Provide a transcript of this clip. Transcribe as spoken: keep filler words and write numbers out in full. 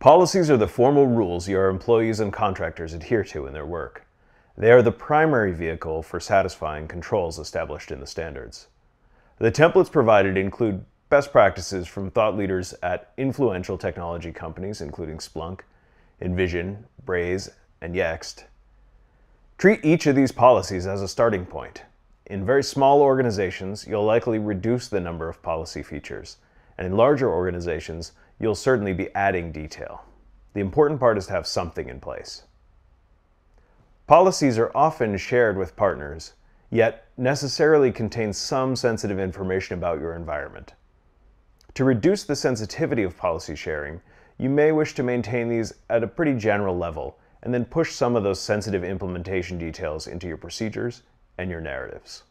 Policies are the formal rules your employees and contractors adhere to in their work. They are the primary vehicle for satisfying controls established in the standards. The templates provided include best practices from thought leaders at influential technology companies including Splunk, Envision, Braze, and Yext. Treat each of these policies as a starting point. In very small organizations, you'll likely reduce the number of policy features, and in larger organizations, you'll certainly be adding detail. The important part is to have something in place. Policies are often shared with partners, yet necessarily contain some sensitive information about your environment. To reduce the sensitivity of policy sharing, you may wish to maintain these at a pretty general level and then push some of those sensitive implementation details into your procedures and your narratives.